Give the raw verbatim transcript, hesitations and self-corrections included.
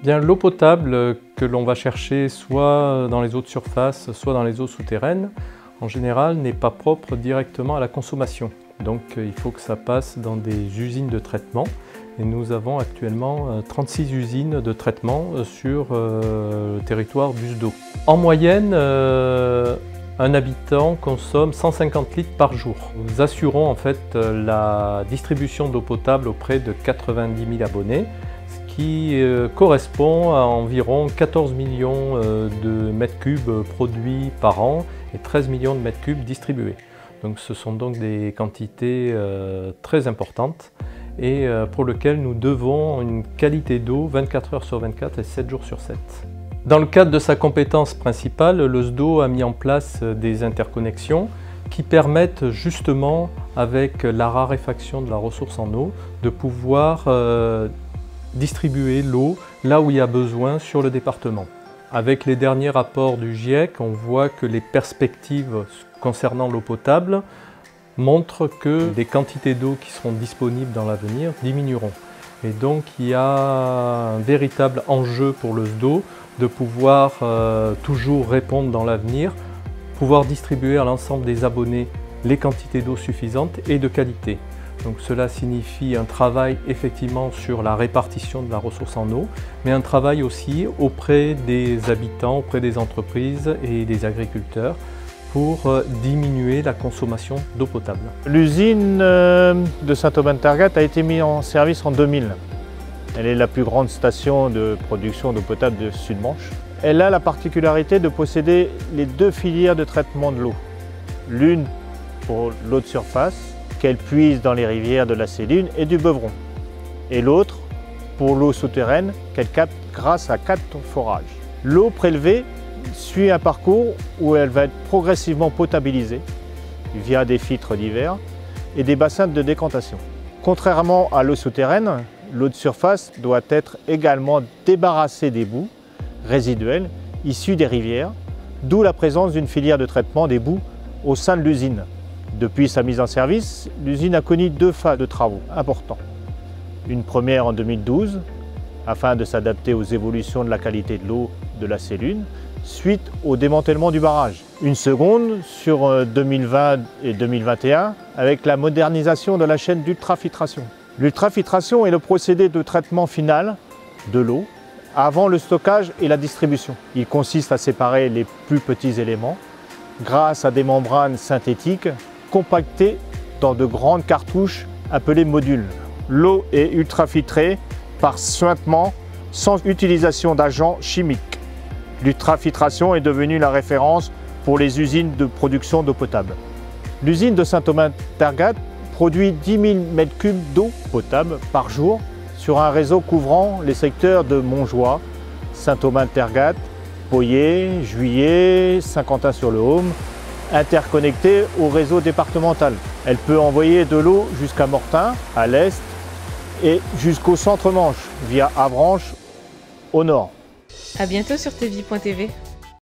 Bien, l'eau potable que l'on va chercher soit dans les eaux de surface, soit dans les eaux souterraines, en général n'est pas propre directement à la consommation. Donc il faut que ça passe dans des usines de traitement. Et nous avons actuellement trente-six usines de traitement sur le territoire d'Usdo. En moyenne, euh, un habitant consomme cent cinquante litres par jour. Nous assurons en fait la distribution d'eau potable auprès de quatre-vingt-dix mille abonnés, ce qui euh, correspond à environ quatorze millions euh, de mètres cubes produits par an et treize millions de mètres cubes distribués. Donc ce sont donc des quantités euh, très importantes et euh, pour lesquelles nous devons une qualité d'eau vingt-quatre heures sur vingt-quatre et sept jours sur sept. Dans le cadre de sa compétence principale, le S D O a mis en place des interconnexions qui permettent justement, avec la raréfaction de la ressource en eau, de pouvoir euh, distribuer l'eau là où il y a besoin sur le département. Avec les derniers rapports du GIEC, on voit que les perspectives concernant l'eau potable montrent que les quantités d'eau qui seront disponibles dans l'avenir diminueront. Et donc il y a un véritable enjeu pour le S D O de pouvoir euh, toujours répondre dans l'avenir, pouvoir distribuer à l'ensemble des abonnés les quantités d'eau suffisantes et de qualité. Donc cela signifie un travail effectivement sur la répartition de la ressource en eau, mais un travail aussi auprès des habitants, auprès des entreprises et des agriculteurs pour diminuer la consommation d'eau potable. L'usine de Saint-Aubin-de-Tergat a été mise en service en deux mille. Elle est la plus grande station de production d'eau potable de Sud-Manche. Elle a la particularité de posséder les deux filières de traitement de l'eau. L'une pour l'eau de surface, qu'elle puise dans les rivières de la Céline et du Beuvron. Et l'autre pour l'eau souterraine, qu'elle capte grâce à quatre forages. L'eau prélevée suit un parcours où elle va être progressivement potabilisée via des filtres divers et des bassins de décantation. Contrairement à l'eau souterraine, l'eau de surface doit être également débarrassée des boues résiduelles issues des rivières, d'où la présence d'une filière de traitement des boues au sein de l'usine. Depuis sa mise en service, l'usine a connu deux phases de travaux importants. Une première en deux mille douze, afin de s'adapter aux évolutions de la qualité de l'eau de la Célune, suite au démantèlement du barrage. Une seconde sur deux mille vingt et deux mille vingt et un, avec la modernisation de la chaîne d'ultrafiltration. L'ultrafiltration est le procédé de traitement final de l'eau avant le stockage et la distribution. Il consiste à séparer les plus petits éléments grâce à des membranes synthétiques compactées dans de grandes cartouches appelées modules. L'eau est ultrafiltrée par suintement sans utilisation d'agents chimiques. L'ultrafiltration est devenue la référence pour les usines de production d'eau potable. L'usine de Saint-Aubin-de-Tergat produit dix mille mètres cubes d'eau potable par jour sur un réseau couvrant les secteurs de Montjoie, Saint-Aubin-de-Tergat, Poyet, Juillet, Saint-Quentin-sur-le-Haume, interconnectés au réseau départemental. Elle peut envoyer de l'eau jusqu'à Mortain, à l'est, et jusqu'au centre-Manche, via Avranches, au nord. À bientôt sur T V I point T V.